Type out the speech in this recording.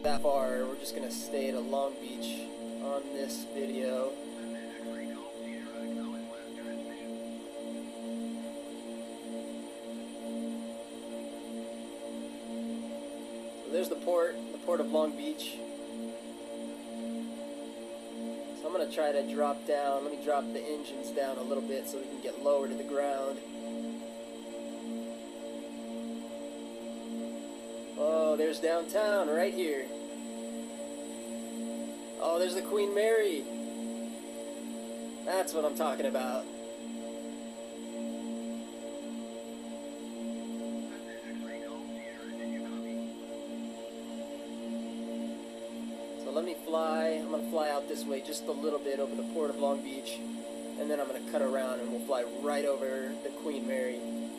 that far. We're just gonna stay at Long Beach on this video. So there's the port of Long Beach. So I'm gonna try to drop down. Let me drop the engines down a little bit so we can get lower to the ground. Oh, there's downtown right here. Oh, there's the Queen Mary. That's what I'm talking about. So let me fly. I'm going to fly out this way just a little bit over the port of Long Beach. And then I'm going to cut around and we'll fly right over the Queen Mary.